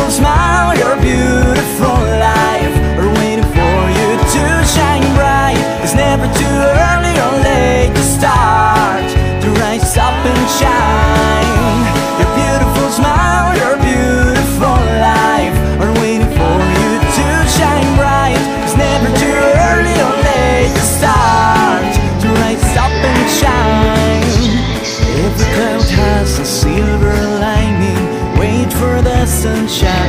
beautiful smile, your beautiful life are waiting for you to shine bright. It's never too early or late to start, to rise up and shine. Your beautiful smile, your beautiful life are waiting for you to shine bright. It's never too early or late to start, to rise up and shine. Every cloud has a silver lining, wait for the sunshine.